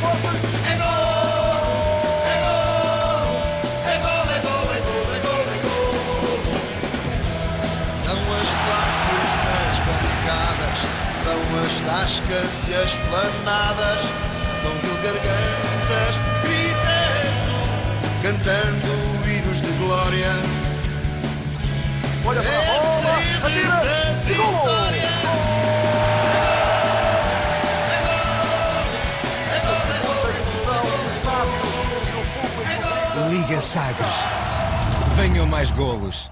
É golo! É golo! É golo, é golo, é golo, é golo, é golo! São as claques nas bancadas, são as tascas e as planadas, são mil gargantas gritando, cantando hinos de glória. Olha para a bola, atira, e golo! Liga Sagres. Venham mais golos.